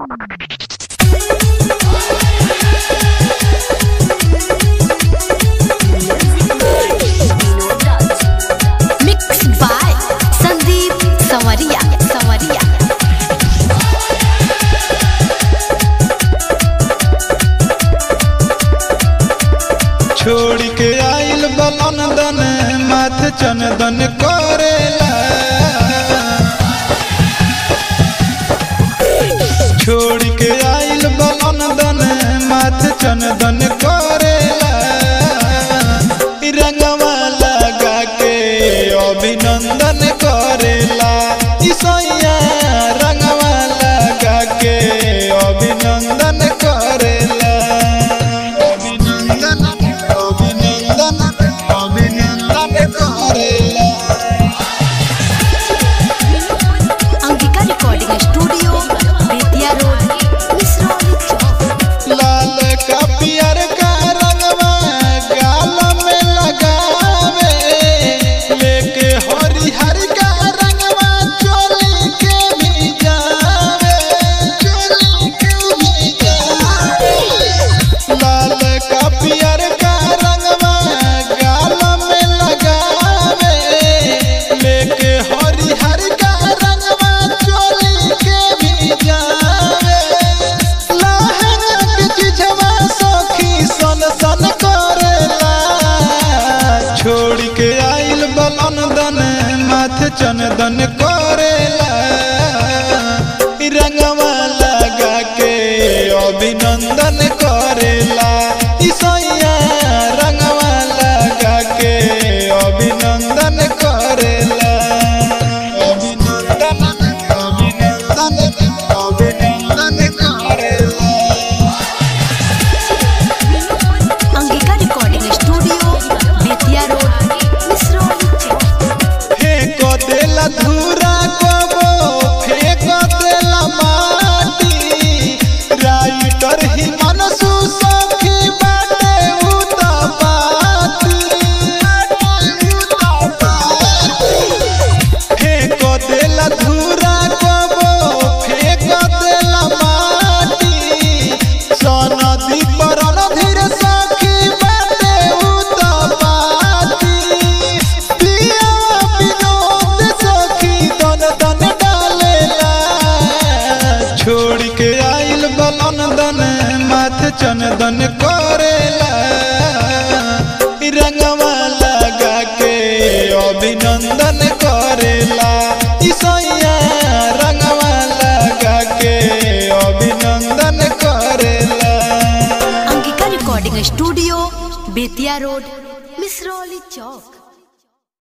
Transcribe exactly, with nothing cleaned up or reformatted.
छोड़ के आइल बलंदन माथ चंदन करेला। छोड़ के आइल बलंदन माथ चंदन करेला। रंगवा लगा के अभिनंदन करेला। ईसैया रंगवा लगा के अभिनंदन करेला। Angika recording studio Bettiah road Misrauli चौक। लाल का पियर का रंगवा गाल में लगावे, लेके हरिहर का रंगवा चोली के भी जावे, चोली के भी जावे। लाल का पियर का रंगवा गाल में लगावे, लेके हरिहर का रंगवा चोली के भी जावे। लहंगा के चिझवा सखी सन सन करेला। छोड़ के आइल बलंदन माथ चंदन करेला। रंगवा लगा के अभिनंदन करेला। ईसैया रंगवा लगा के अभिनंदन करेला। अभिनंदन अभिनंदन अभिनंदन करेला। Angika recording studio Bettiah road Misrauli चौक। फेंक देला धूरा कबो फेंक देला माटी। राइटर ही मनसू सखी बाटे उतपाती। फेंक देला धूरा कबो फेंक देला माटी। सनदी पर अनधीर सखी बाटे उतपाती। पिया विनोद सखी दन दन डालेला। छोड़ के आइल बलंदन माथ चंदन करेला। रंगवा लगा के अभिनंदन करेला। ईसैया रंगवा लगा के अभिनंदन करेला। Angika recording studio Bettiah road Misrauli चौक।